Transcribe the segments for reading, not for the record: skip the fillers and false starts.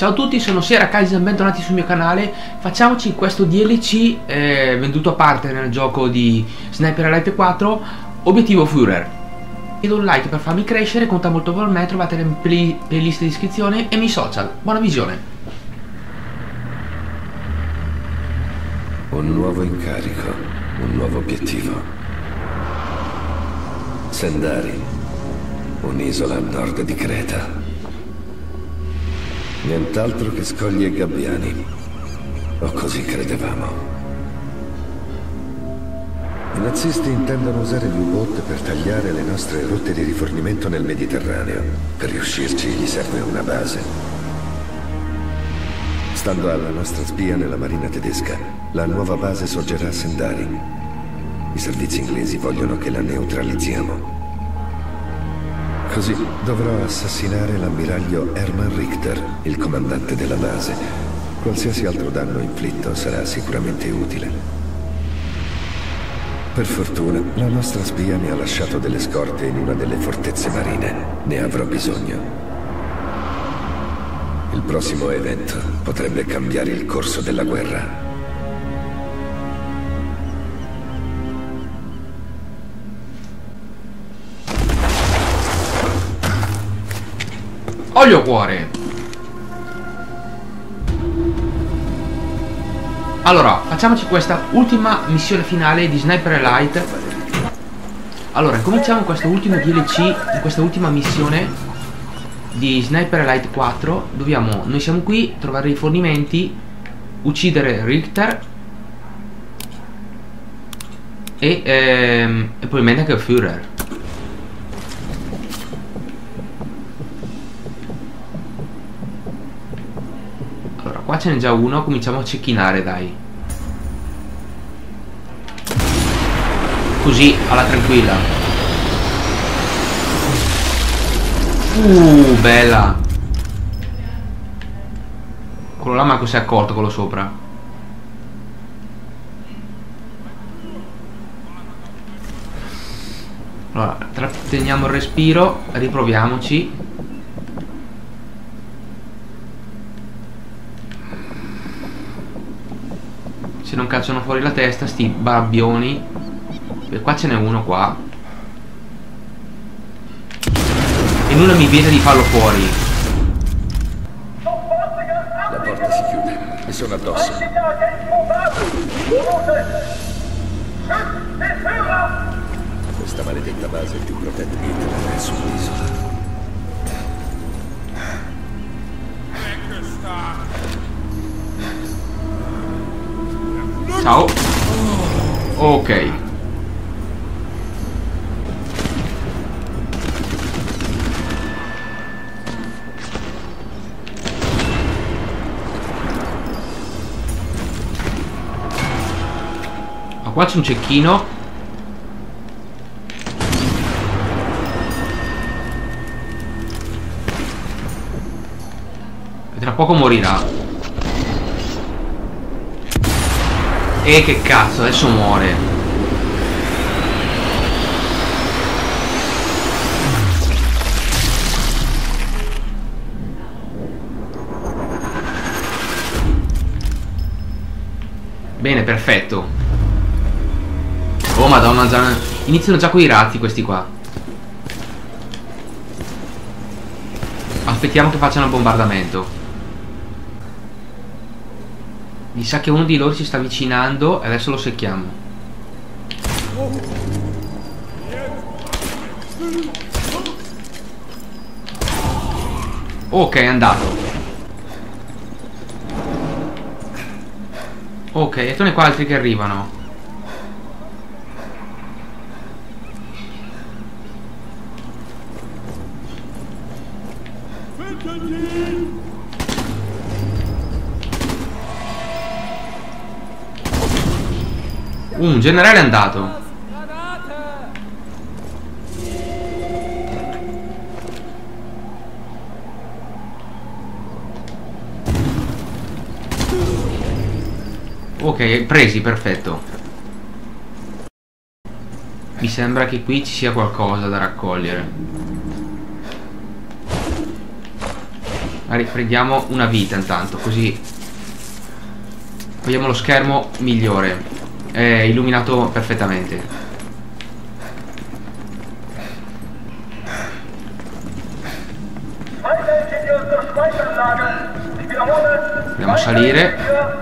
Ciao a tutti, sono Sera Kaizen, bentornati sul mio canale. Facciamoci questo DLC venduto a parte nel gioco di Sniper Elite 4, obiettivo Führer. Chiedo un like per farmi crescere, conta molto per me, trovate le playlist di iscrizione e i miei social. Buona visione. Un nuovo incarico, un nuovo obiettivo. Sendari, un'isola a nord di Creta. Nient'altro che scogli e gabbiani, o così credevamo. I nazisti intendono usare gli U-Boot per tagliare le nostre rotte di rifornimento nel Mediterraneo. Per riuscirci gli serve una base. Stando alla nostra spia nella marina tedesca, la nuova base sorgerà a Sendari. I servizi inglesi vogliono che la neutralizziamo. Così dovrò assassinare l'ammiraglio Hermann Richter, il comandante della base. Qualsiasi altro danno inflitto sarà sicuramente utile. Per fortuna, la nostra spia mi ha lasciato delle scorte in una delle fortezze marine. Ne avrò bisogno. Il prossimo evento potrebbe cambiare il corso della guerra. Olio cuore. Allora, facciamoci questa ultima missione finale di Sniper Elite. Allora, cominciamo questo ultimo DLC, in questa ultima missione di Sniper Elite 4. Noi siamo qui, trovare i rifornimenti, uccidere Richter e probabilmente anche Führer. Qua ce n'è già uno, cominciamo a cecchinare, dai. Così, alla tranquilla. Bella. Quello là manco si è accorto, quello sopra. Allora, tratteniamo il respiro, riproviamoci. Se non cacciano fuori la testa sti babbioni. E qua ce n'è uno qua. E nulla mi vieta di farlo fuori. La porta si chiude e sono addosso. Questa maledetta base è più protetta che sull'isola. Ciao. Ok. Ma qua c'è un cecchino. E tra poco morirà. E che cazzo, adesso muore. Bene, perfetto. Oh madonna, iniziano già coi razzi questi qua. Aspettiamo che facciano il bombardamento. Mi sa che uno di loro si sta avvicinando e adesso lo secchiamo. Ok, è andato. Ok, e sono qua altri che arrivano. Un generale è andato. Ok, presi, perfetto. Mi sembra che qui ci sia qualcosa da raccogliere. Riprendiamo una vita intanto, così vediamo lo schermo migliore. È illuminato perfettamente. Dobbiamo salire.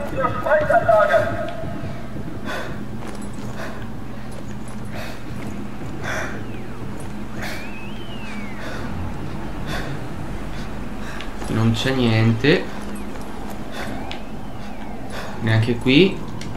Non c'è niente. Neanche qui.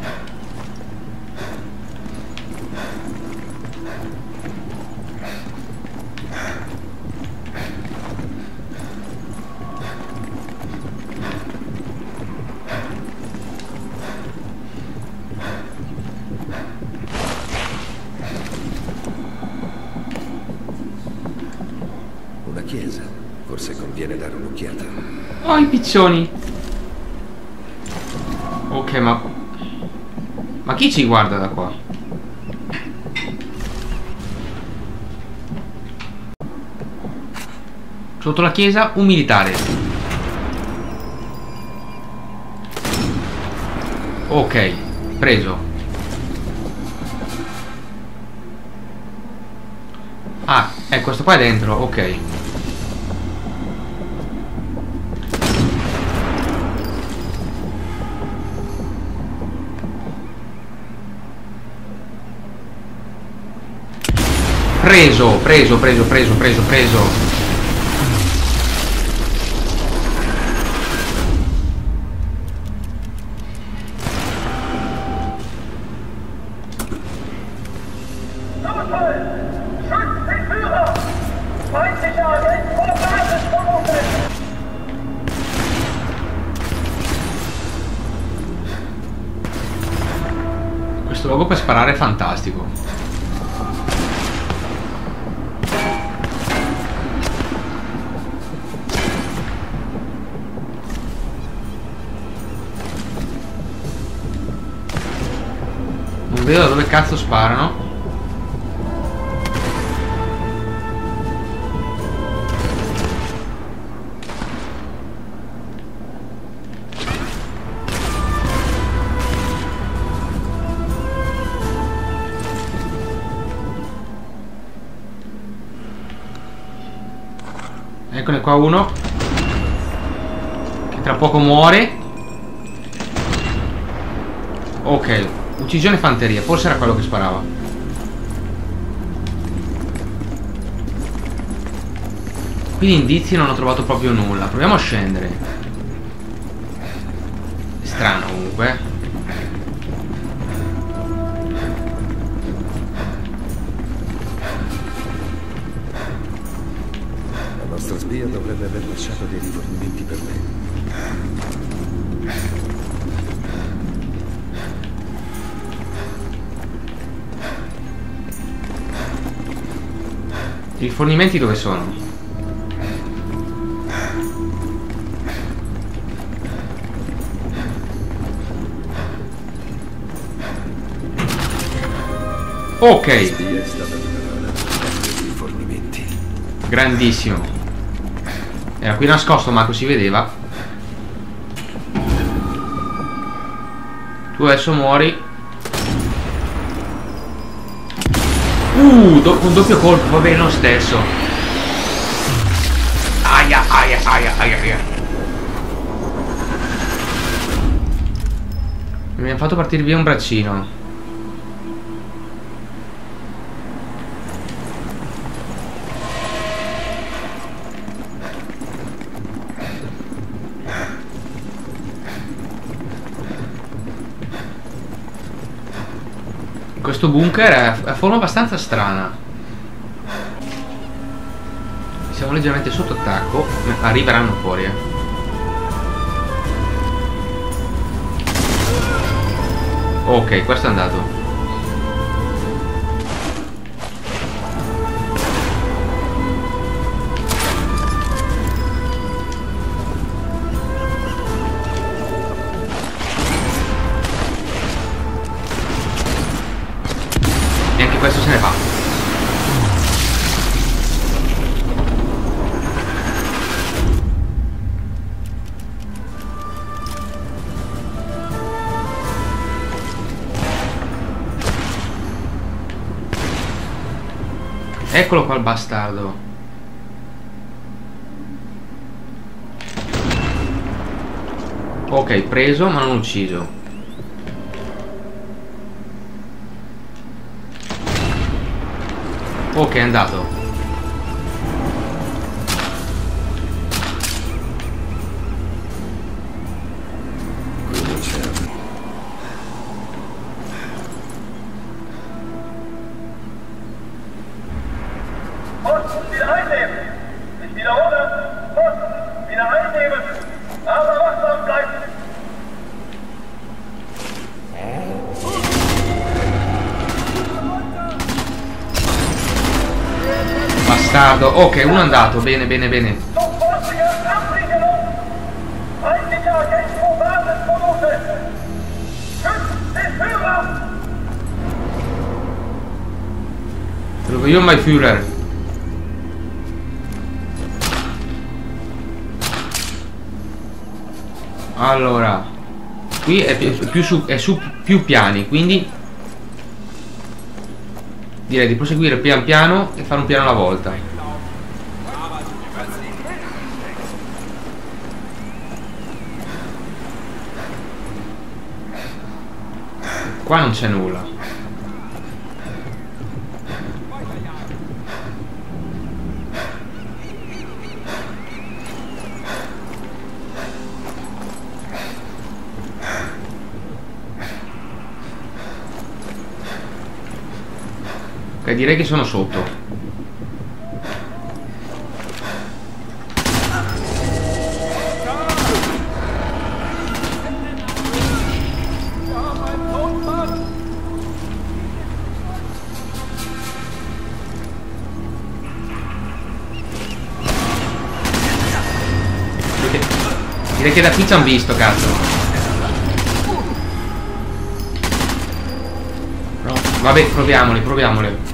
Una chiesa. Forse conviene dare un'occhiata. Oh, i piccioni. Ok, ma chi ci guarda da qua? Sotto la chiesa un militare. Ok, preso. Ah, questo qua è dentro, ok. Preso. Questo logo per sparare è fantastico. Non vedo da dove cazzo sparano. Eccone qua uno che tra poco muore. Ok, uccisione fanteria. Forse era quello che sparava. Qui di indizi non ho trovato proprio nulla. Proviamo a scendere. È strano comunque. La nostra spia dovrebbe aver lasciato dei rifornimenti per me. I rifornimenti dove sono? Ok. La spia è stata liberata dai rifornimenti. Grandissimo. Era qui nascosto ma così vedeva. Tu adesso muori. Un doppio colpo, va bene lo stesso. Aia. Mi ha fatto partire via un braccino. Questo bunker ha forma abbastanza strana. Siamo leggermente sotto attacco. Arriveranno fuori, Ok, questo è andato. E anche questo se ne va. Eccolo qua il bastardo. Ok, preso ma non ucciso. Ok, è andato. Quello c'è. Posten wieder einnehmen. Ich wiederhole. Posten wieder einnehmen. Aber wachsam bleiben. Bastardo. Ok, uno è andato. Bene, bene, bene. Sofortige Abriegelung. Feindliche Agent vor Basis vermutet. Schützt den Führer. Dove io mai Führer. Allora, qui è su più piani, quindi direi di proseguire pian piano e fare un piano alla volta. Qua non c'è nulla. Ok, direi che sono sotto. Direi che da qui ci hanno visto, cazzo. No, vabbè, proviamole.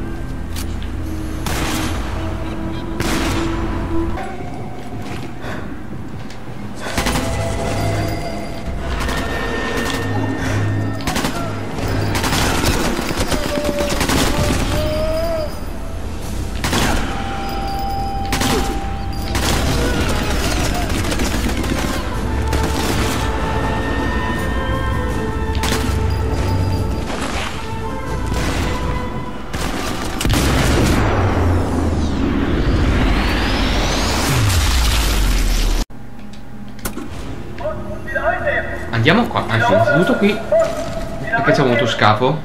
Andiamo qua, anzi, innanzitutto qui. Perché c'è un motoscafo?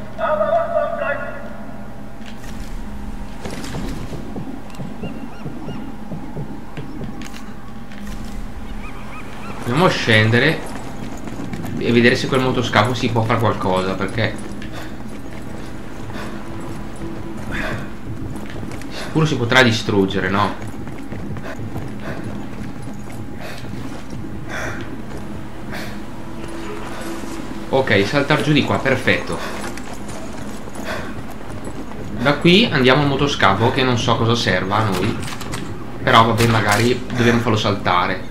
Dobbiamo scendere e vedere se quel motoscafo si può fare qualcosa, perché sicuro si potrà distruggere, no? Ok, saltar giù di qua, perfetto. Da qui andiamo al motoscafo, che non so cosa serva a noi. Però vabbè, magari dobbiamo farlo saltare.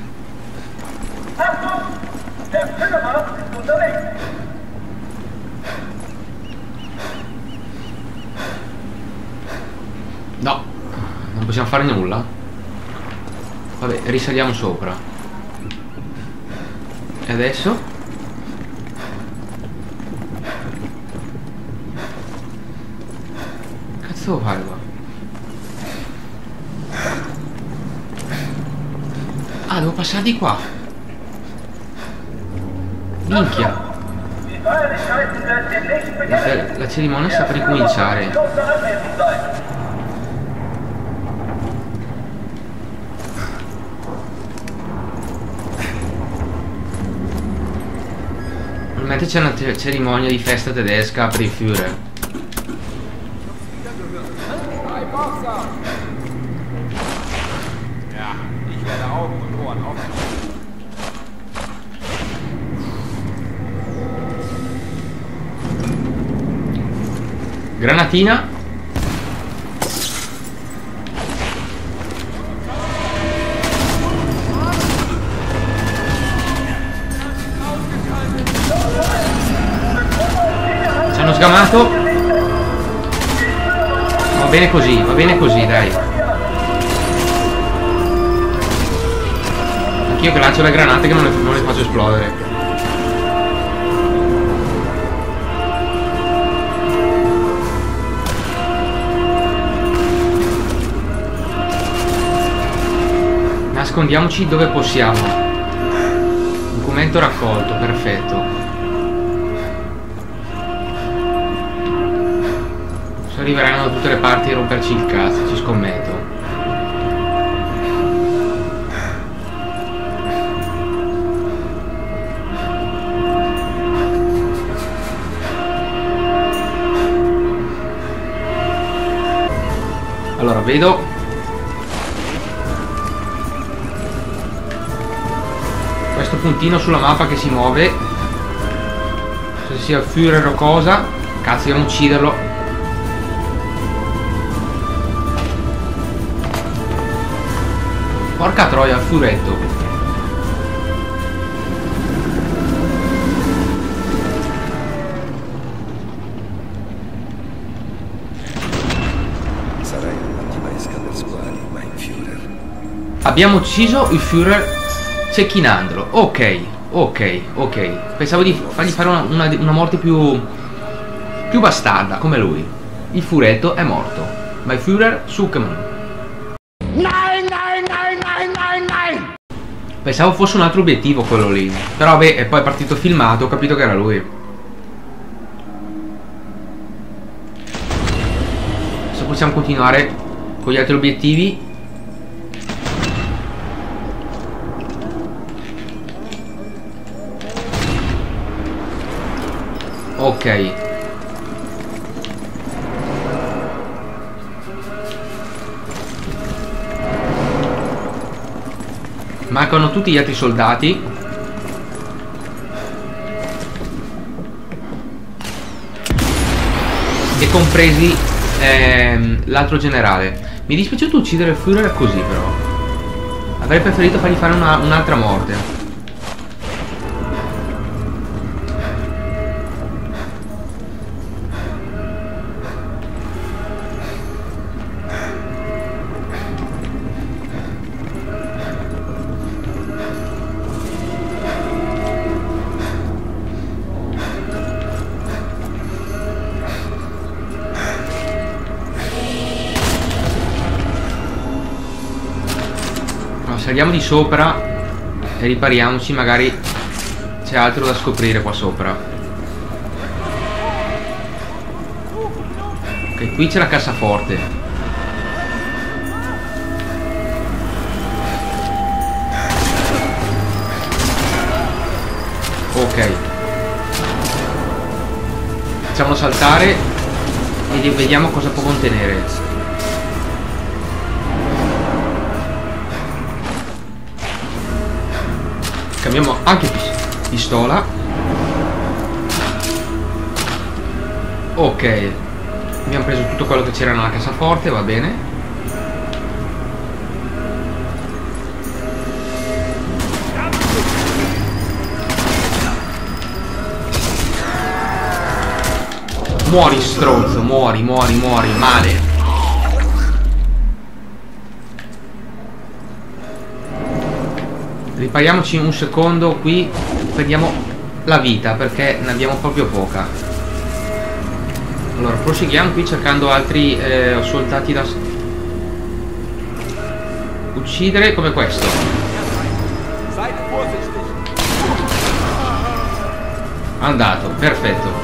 No, non possiamo fare nulla. Vabbè, risaliamo sopra. E adesso? Devo fare qua? Ah, devo passare di qua. Minchia. La cerimonia sta per ricominciare. Probabilmente c'è una cerimonia di festa tedesca per il Führer. Granatina. Ci hanno sgamato. Va bene così, dai. Anch'io che lancio le granate che non le faccio esplodere. Nascondiamoci dove possiamo. Documento raccolto, perfetto. Se arriveranno da tutte le parti a romperci il cazzo, ci scommetto. Allora, vedo questo puntino sulla mappa che si muove. Se sia Führer o cosa. Cazzo, dobbiamo ucciderlo. Porca troia, il furetto. Sarai un'ottima esca per squali, ma il Führer. Abbiamo ucciso il Führer cecchinandolo. Ok. Pensavo di fargli fare una morte più bastarda come lui. Il furetto è morto, ma il Führer Zuckerman. Pensavo fosse un altro obiettivo quello lì. Però vabbè, e poi è partito filmato, ho capito che era lui. Adesso possiamo continuare con gli altri obiettivi. Ok. Mancano tutti gli altri soldati. E compresi l'altro generale. Mi è dispiaciuto uccidere il Führer così, però. Avrei preferito fargli fare un'altra morte. Saliamo di sopra e ripariamoci, magari c'è altro da scoprire qua sopra. Ok, qui c'è la cassaforte. Ok, facciamo saltare e vediamo cosa può contenere. Cambiamo anche pistola. Ok, abbiamo preso tutto quello che c'era nella cassaforte, va bene. Muori stronzo, muori, male. Ripariamoci un secondo qui, prendiamo la vita perché ne abbiamo proprio poca. Allora proseguiamo qui cercando altri soldati da uccidere, come questo. Andato, perfetto.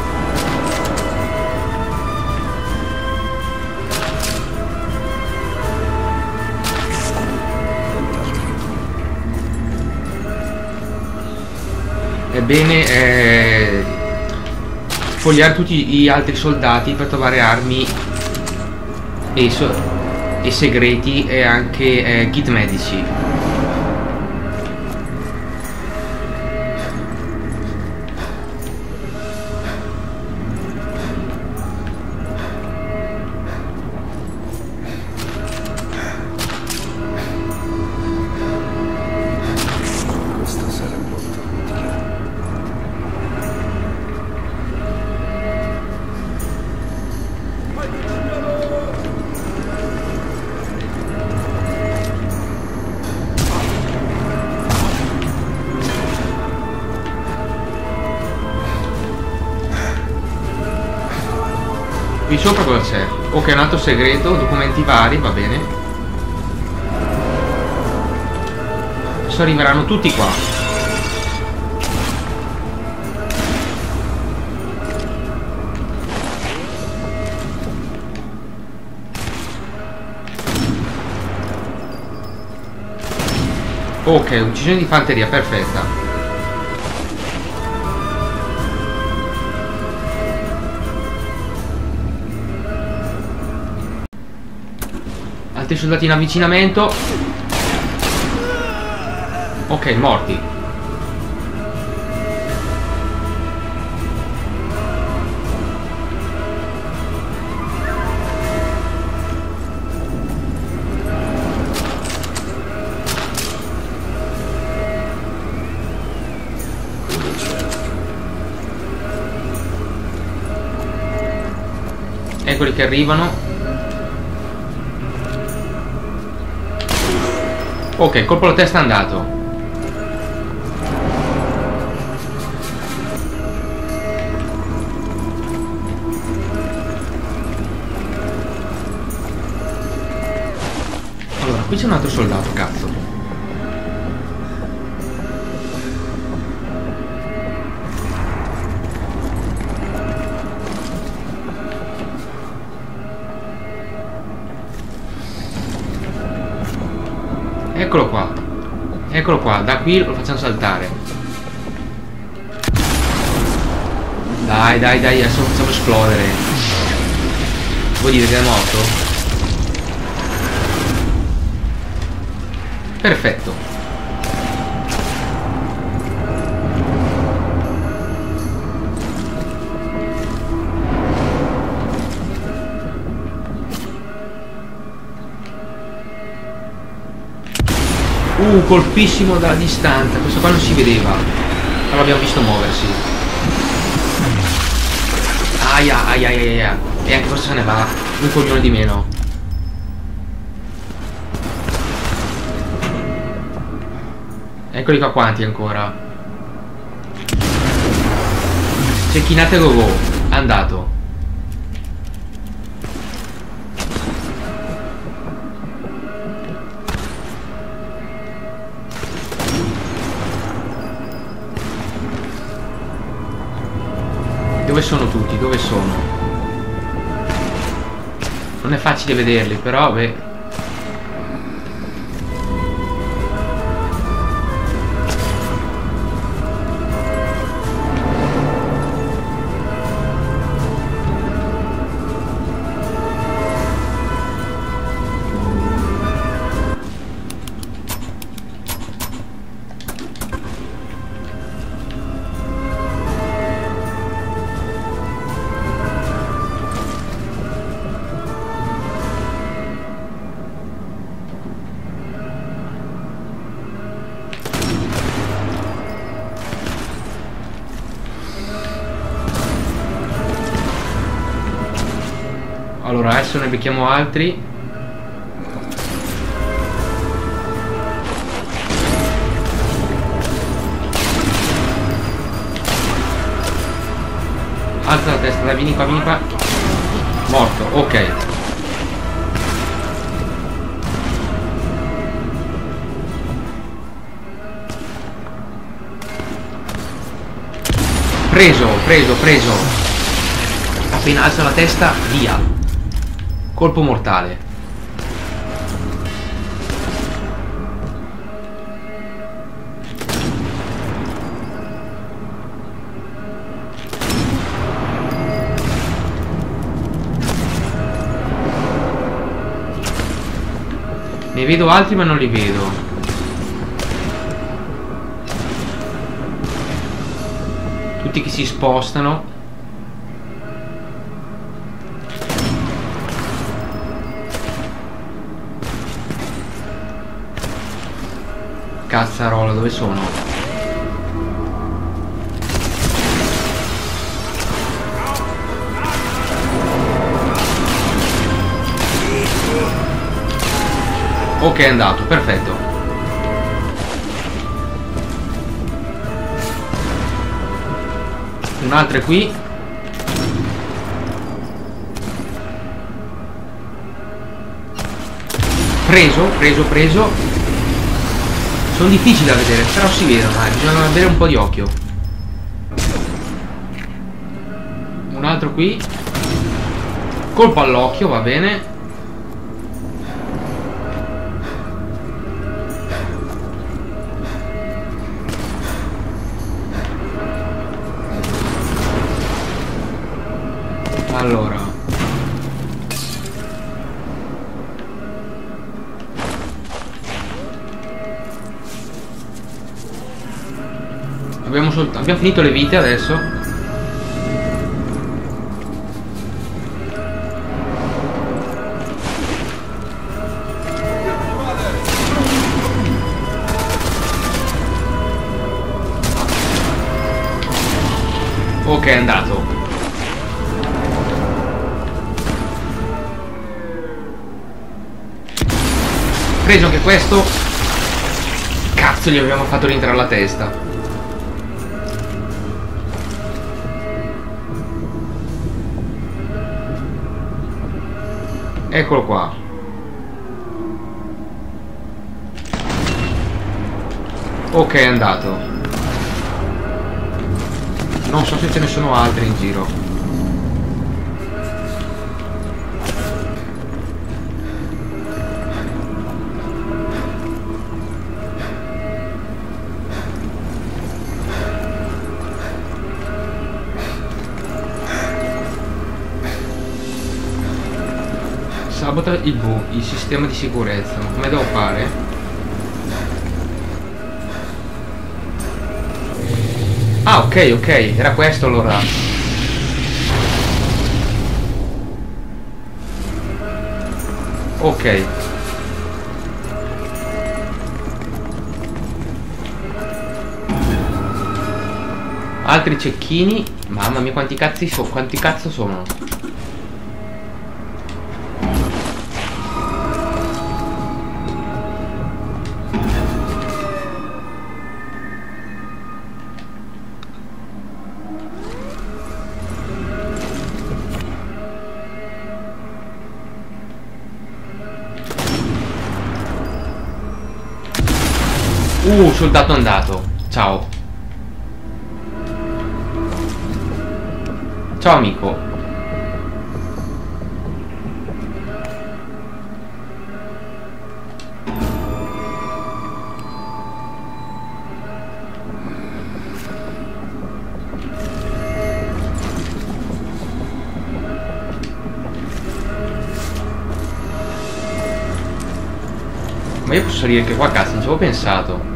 Ebbene, spogliare tutti gli altri soldati per trovare armi e segreti e anche kit medici. Qui sopra cosa c'è? Ok, un altro segreto, documenti vari, va bene. Adesso arriveranno tutti qua. Ok, uccisione di fanteria, perfetta. Altri soldati in avvicinamento. Ok, morti. Eccoli che arrivano. Ok, colpo alla testa è andato. Allora, qui c'è un altro soldato, cazzo. Eccolo qua, da qui lo facciamo saltare. Dai, adesso lo facciamo esplodere. Vuoi dire che è morto? Perfetto. Colpissimo dalla distanza. Questo qua non si vedeva, ma l'abbiamo visto muoversi. Aia. E anche questo se ne va. Un coglione di meno. Eccoli qua quanti ancora. Cecchinate go. È andato. Dove sono tutti? Dove sono? Non è facile vederli, però beh. Allora adesso ne becchiamo altri. Alza la testa, dai, vieni qua. Morto, ok. Preso. Appena alza la testa, via. Colpo mortale. Ne vedo altri ma non li vedo. Tutti che si spostano. Cazzarola, dove sono? Ok, è andato, perfetto. Un altro è qui. Preso. Sono difficili da vedere, però si vedono, bisogna avere un po' di occhio. Un altro qui. Colpo all'occhio, va bene. Allora, abbiamo finito le vite adesso. Ok, è andato. Preso anche questo. Cazzo, gli abbiamo fatto rientrare la testa. Eccolo qua. Ok, è andato. Non so se ce ne sono altri in giro. Sabota il sistema di sicurezza. Ma come devo fare? Ah, ok, era questo allora. Ok. Altri cecchini. Mamma mia, quanti cazzo sono? Soldato andato. Ciao. Ciao amico. Ma io posso salire anche qua, cazzo, non ci avevo pensato.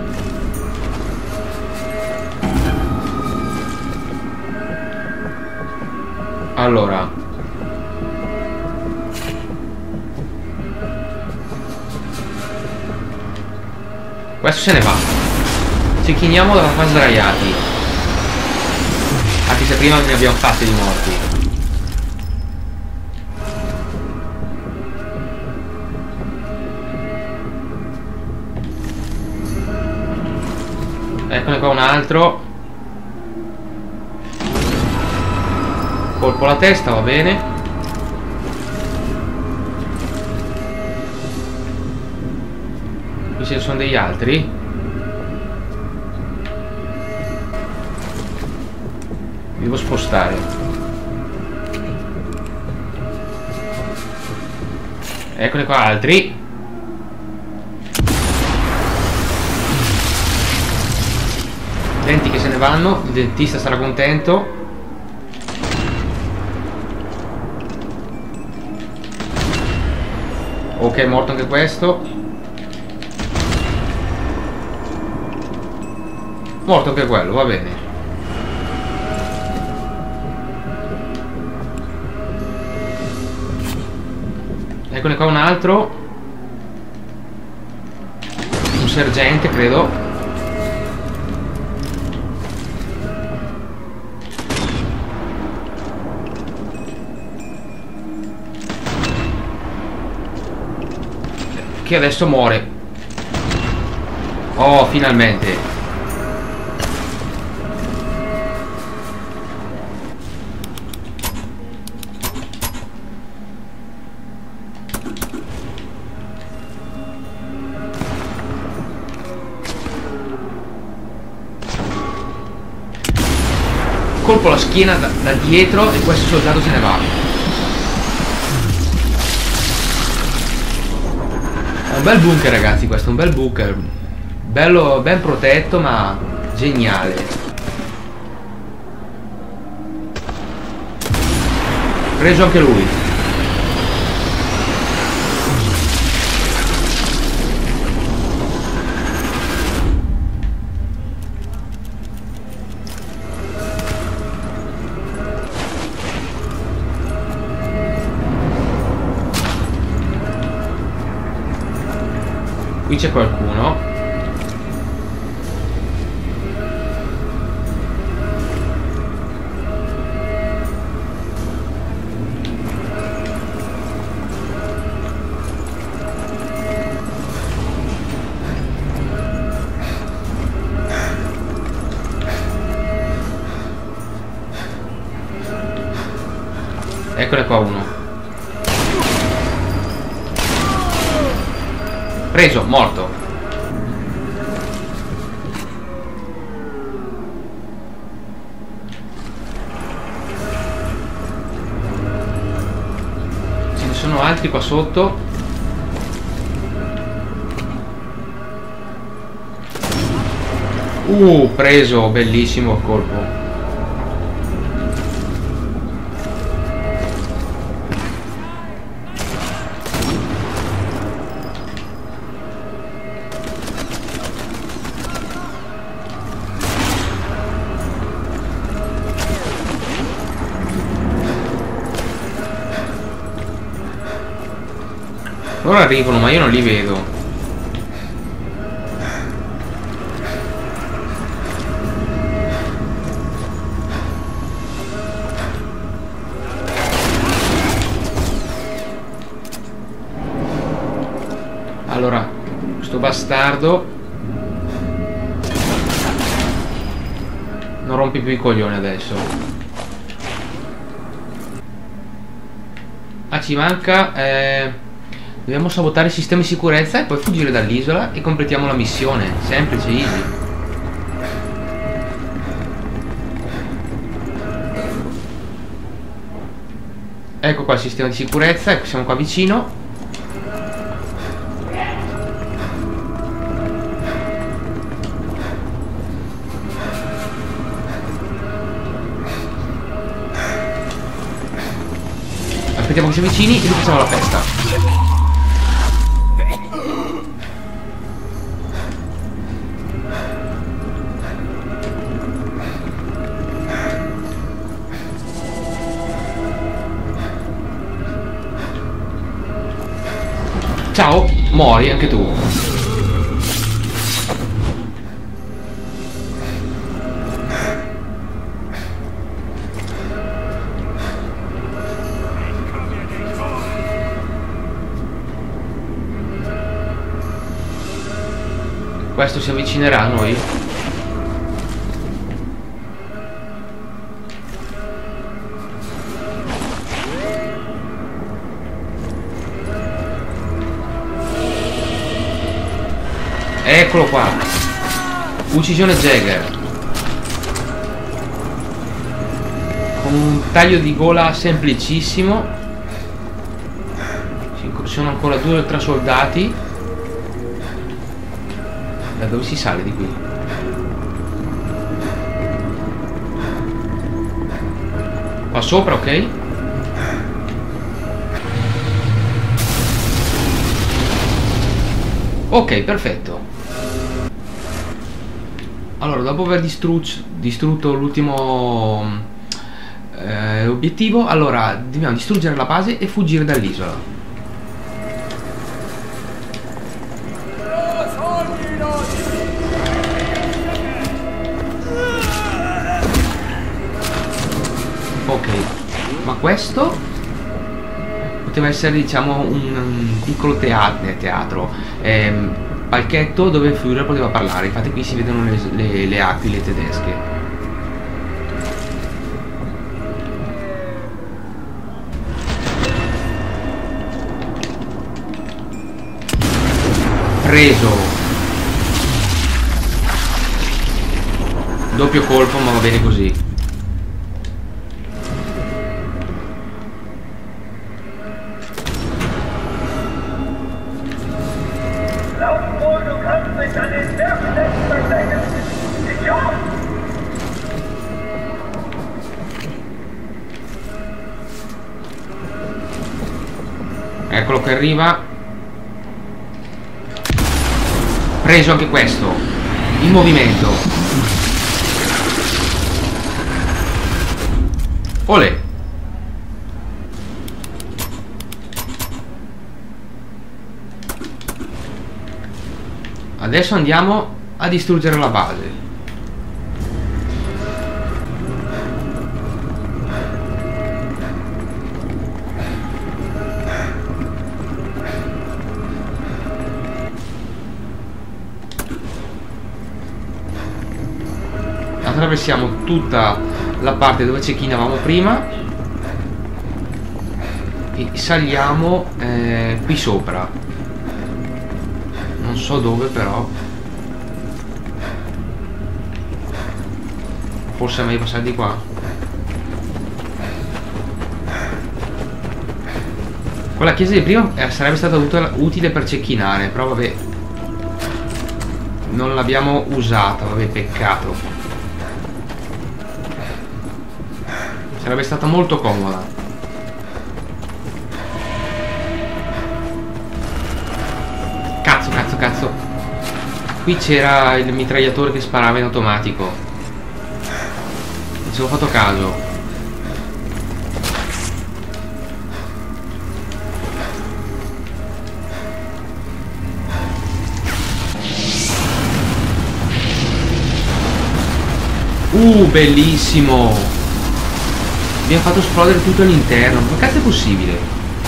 Allora, questo se ne va. Ci chiniamo da fare sdraiati. Anche se prima ne abbiamo fatti di morti. Eccone qua un altro. Colpo alla testa, va bene. Qui ce ne sono degli altri. Mi devo spostare. Eccone qua altri. Denti che se ne vanno. Il dentista sarà contento. Ok, è morto anche questo. Morto anche quello, va bene. Eccone qua un altro. Un sergente, credo. Che adesso muore. Oh, finalmente. colpo alla schiena da dietro e questo soldato se ne va. È un bel bunker, ragazzi, questo è un bel bunker. Bello, ben protetto, ma geniale. Preso anche lui. Qui c'è qualcuno. Eccole qua uno. Preso, morto. Ce ne sono altri qua sotto. Preso, bellissimo il colpo. Loro arrivano, ma io non li vedo. Allora, questo bastardo non rompi più i coglioni adesso. Ah, ci manca dobbiamo sabotare il sistema di sicurezza e poi fuggire dall'isola e completiamo la missione. Semplice, easy. Ecco qua il sistema di sicurezza, ecco, siamo qua vicino. Aspettiamo che si avvicini e gli facciamo la festa. Ciao, muori anche tu. Questo si avvicinerà a noi? Eccolo qua. Uccisione Jäger. Con un taglio di gola semplicissimo. Ci sono ancora 2 o 3 soldati. Da dove si sale di qui? Qua sopra, ok? Ok, perfetto. Allora, dopo aver distrutto l'ultimo obiettivo, allora dobbiamo distruggere la base e fuggire dall'isola. Ok, ma questo poteva essere, diciamo, un piccolo teatro, palchetto dove Führer poteva parlare. Infatti qui si vedono le aquile tedesche. Preso. Doppio colpo, ma va bene così. Eccolo che arriva. Preso anche questo. In movimento. Olè. Adesso andiamo a distruggere la base. Attraversiamo tutta la parte dove cecchinavamo prima e saliamo qui sopra, non so dove, però forse è meglio passare di qua. Quella chiesa di prima sarebbe stata utile per cecchinare, però vabbè, non l'abbiamo usata, vabbè, peccato. Sarebbe stata molto comoda. Cazzo, cazzo, cazzo. Qui c'era il mitragliatore che sparava in automatico. Non ci avevo fatto caso. Bellissimo. Abbiamo fatto esplodere tutto all'interno. Ma cazzo è possibile?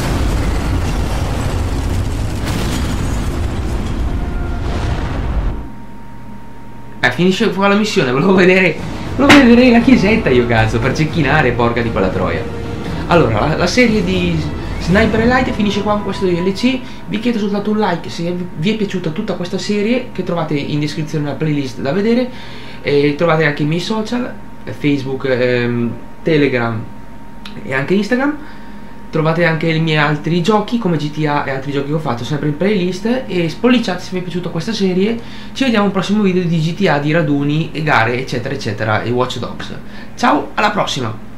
Finisce qua la missione. Volevo vedere la chiesetta io, cazzo, per cecchinare, porca di quella troia. Allora, la serie di Sniper Elite finisce qua con questo DLC. Vi chiedo soltanto un like se vi è piaciuta tutta questa serie, che trovate in descrizione la playlist da vedere. E trovate anche i miei social, Facebook, Telegram e anche Instagram. Trovate anche i miei altri giochi come GTA e altri giochi che ho fatto sempre in playlist. E spolliciate se vi è piaciuta questa serie. Ci vediamo al prossimo video di GTA, di raduni e gare eccetera eccetera e Watch Dogs. Ciao, alla prossima!